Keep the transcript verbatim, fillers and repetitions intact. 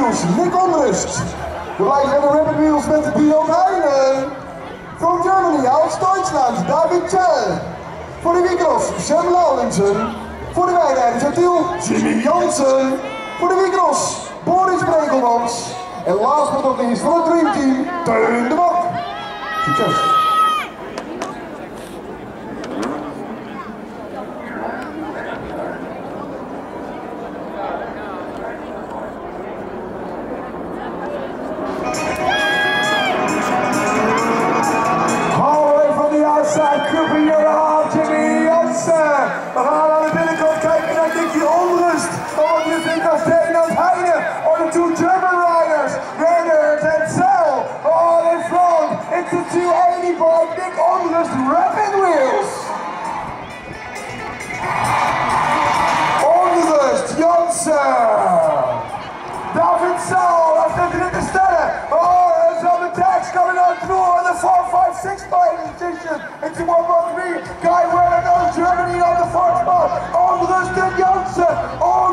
wheels, Nick Onrust. We blijven aan de rapid wheels met Björn Heijnen. From Germany, aus Duitsland, David Tell. Voor de wiekros, Sam Laurensen. Voor de wijnrijders uit Tiel, Jimmy Jansen. Voor de wiekros, Boris Brekelmans. En last but not least voor het dreamteam, Teun de Bok. Succes! We gaan aan de binnenkant kijken naar Nicky Onrust. Maar wat do you think of David Heijnen or the two German riders, Bernard and Sel, all in front? It's the two eighty by Nick Onrust rapid wheels. Onrust, Jansen, David Sel als de dritte sterren. Oh, there's some attacks coming on through in the four five six position. It's the one one three guy wearing those Germany on the fourth spot. Onrust and Jansen.